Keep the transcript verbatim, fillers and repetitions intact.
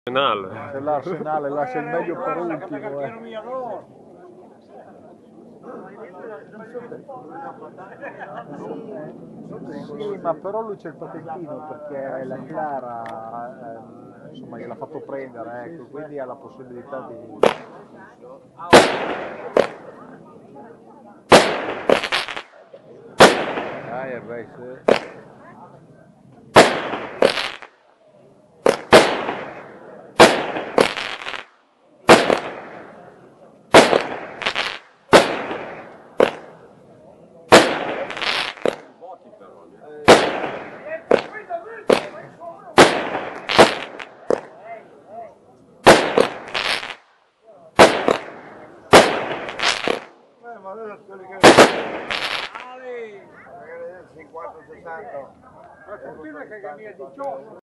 C'è l'arsenale, lascia il meglio per ultimo. Eh. Sì, ma però lui c'è il patentino perché la Clara eh, insomma gliel'ha fatto prendere, ecco, quindi ha la possibilità di... Dai, beh, sì. Ma adesso quelli che... cinquanta sessanta. Ma continua che cammina di ciò.